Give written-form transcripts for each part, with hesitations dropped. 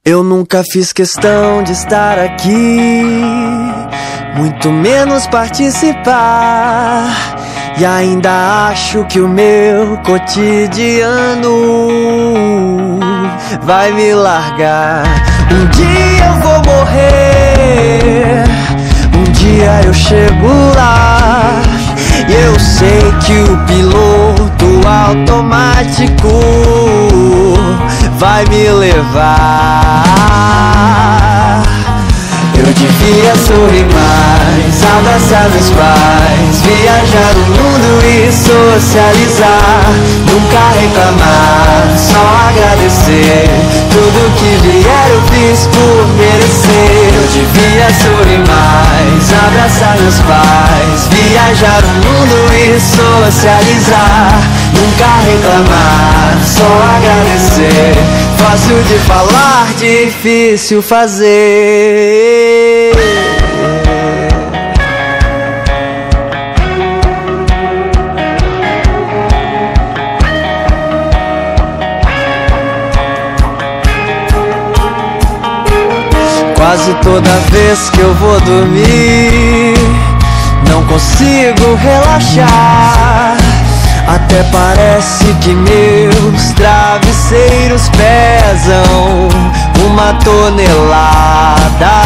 Eu nunca fiz questão de estar aqui, muito menos participar. E ainda acho que o meu cotidiano vai me largar. Um dia eu vou morrer, um dia eu chego lá. E eu sei que o piloto automático vai me levar. Eu devia sorrir mais, abraçar meus pais, viajar o mundo e socializar. Nunca reclamar, só agradecer. Tudo que vier eu fiz por merecer. Eu devia sorrir mais, abraçar meus pais, viajar o mundo e socializar. Nunca reclamar, só agradecer. Fácil de falar, difícil fazer. Quase toda vez que eu vou dormir, não consigo relaxar. Até parece que meus travesseiros pesam 1 tonelada.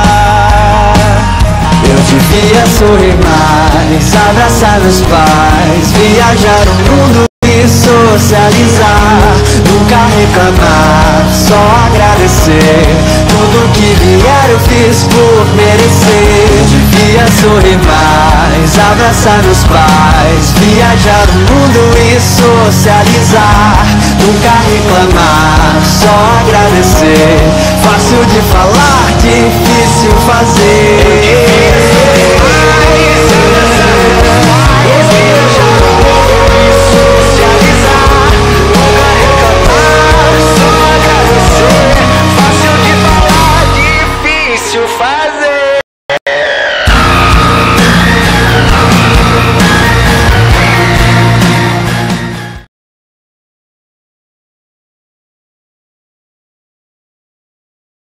Eu devia sorrir mais, abraçar meus pais, viajar o mundo e socializar. Nunca reclamar, só agradecer. Tudo que vier eu fiz por merecer. Eu devia sorrir mais, abraçar meus pais, viajar o mundo e socializar. Nunca reclamar, só agradecer. Fácil de falar, difícil fazer.